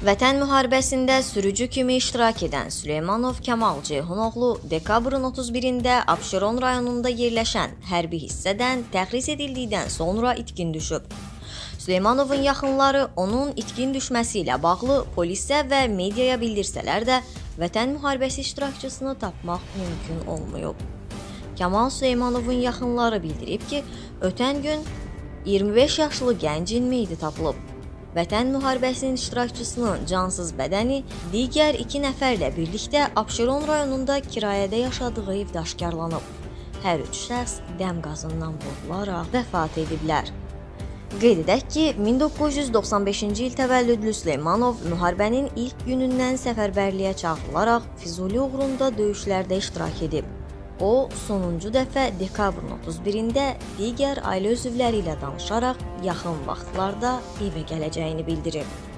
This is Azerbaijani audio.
Vətən müharibəsində sürücü kimi iştirak edən Süleymanov Kamal Ceyhunoğlu dekabrın 31-də Abşeron rayonunda yerləşən hərbi hissədən təxris edildikdən sonra itkin düşüb. Süleymanovun yaxınları onun itkin düşməsi ilə bağlı polisə və mediaya bildirsələr də, Vətən müharibəsi iştirakçısını tapmaq mümkün olmayıb. Kamal Süleymanovun yaxınları bildirib ki, ötən gün 25 yaşlı gəncin meyidi tapılıb. Vətən müharibəsinin iştirakçısının cansız bədəni digər 2 nəfərlə birlikdə Abşeron rayonunda kirayədə yaşadığı evdə aşkarlanıb. Hər 3 şəxs dəm qazından vurularaq vəfat ediblər. Qeyd edək ki, 1995-ci il təvəllüdlü Süleymanov müharibənin ilk günündən səfərbərliyə çağırılaraq Füzuli uğrunda döyüşlərdə iştirak edib. O, sonuncu dəfə dekabrın 31-də digər ailə üzvləri ilə danışaraq yaxın vaxtlarda evə gələcəyini bildirib.